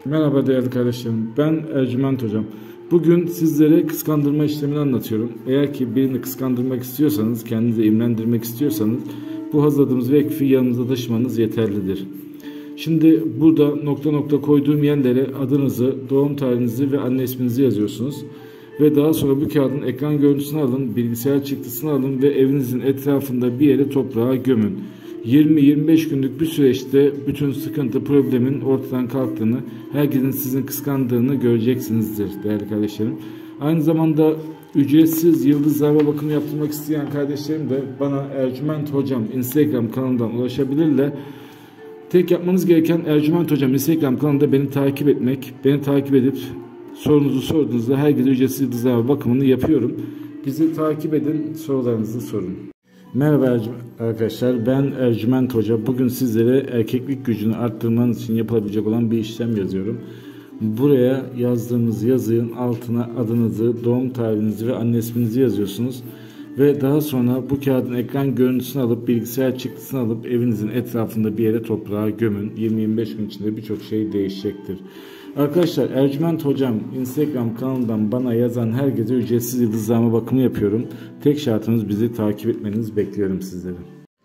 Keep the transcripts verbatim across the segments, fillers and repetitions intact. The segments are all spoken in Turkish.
Merhaba değerli kardeşlerim, ben Ercüment Hocam. Bugün sizlere kıskandırma işlemini anlatıyorum. Eğer ki birini kıskandırmak istiyorsanız, kendinizi imrendirmek istiyorsanız bu hazırladığımız vekfi yanınıza taşımanız yeterlidir. Şimdi burada nokta nokta koyduğum yerlere adınızı, doğum tarihinizi ve anne isminizi yazıyorsunuz. Ve daha sonra bu kağıdın ekran görüntüsünü alın, bilgisayar çıktısını alın ve evinizin etrafında bir yere toprağa gömün. yirmi yirmi beş günlük bir süreçte bütün sıkıntı, problemin ortadan kalktığını, herkesin sizin kıskandığını göreceksinizdir değerli kardeşlerim. Aynı zamanda ücretsiz yıldızlarla bakım yaptırmak isteyen kardeşlerim de bana Ercüment Hocam Instagram kanalından ulaşabilirler. Tek yapmanız gereken Ercüment Hocam Instagram kanalında beni takip etmek. Beni takip edip sorunuzu sorduğunuzda herkese ücretsiz yıldızlarla bakımını yapıyorum. Bizi takip edin, sorularınızı sorun. Merhaba arkadaşlar, ben Ercüment Hoca. Bugün sizlere erkeklik gücünü arttırmanız için yapılabilecek olan bir işlem yazıyorum. Buraya yazdığınız yazının altına adınızı, doğum tarihinizi ve anne isminizi yazıyorsunuz. Ve daha sonra bu kağıdın ekran görüntüsünü alıp, bilgisayar çıktısını alıp evinizin etrafında bir yere toprağa gömün. yirmi yirmi beş gün içinde birçok şey değişecektir. Arkadaşlar, Ercüment Hocam Instagram kanalından bana yazan herkese ücretsiz yıldızlama bakımı yapıyorum. Tek şartımız bizi takip etmeniz, bekliyorum sizleri.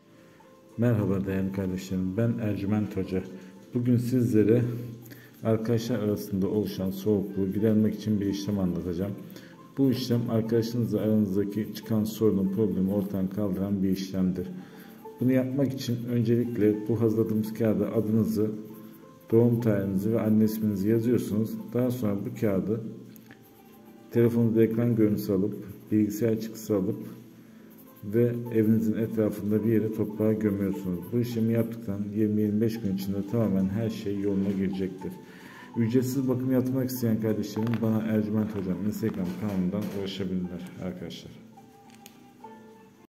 Merhaba değerli kardeşlerim, ben Ercüment Hoca. Bugün sizlere arkadaşlar arasında oluşan soğukluğu gidermek için bir işlem anlatacağım. Bu işlem arkadaşınızla aranızdaki çıkan sorunu, problemi ortadan kaldıran bir işlemdir. Bunu yapmak için öncelikle bu hazırladığımız kağıda adınızı, doğum tarihinizi ve anne isminizi yazıyorsunuz. Daha sonra bu kağıdı telefonunuzda ekran görüntüsü alıp, bilgisayar çıktısı alıp ve evinizin etrafında bir yere toprağa gömüyorsunuz. Bu işlemi yaptıktan yirmi yirmi beş gün içinde tamamen her şey yoluna girecektir. Ücretsiz bakım yapmak isteyen kardeşlerim bana Ercüment Hocam Instagram kanalından ulaşabilirler arkadaşlar.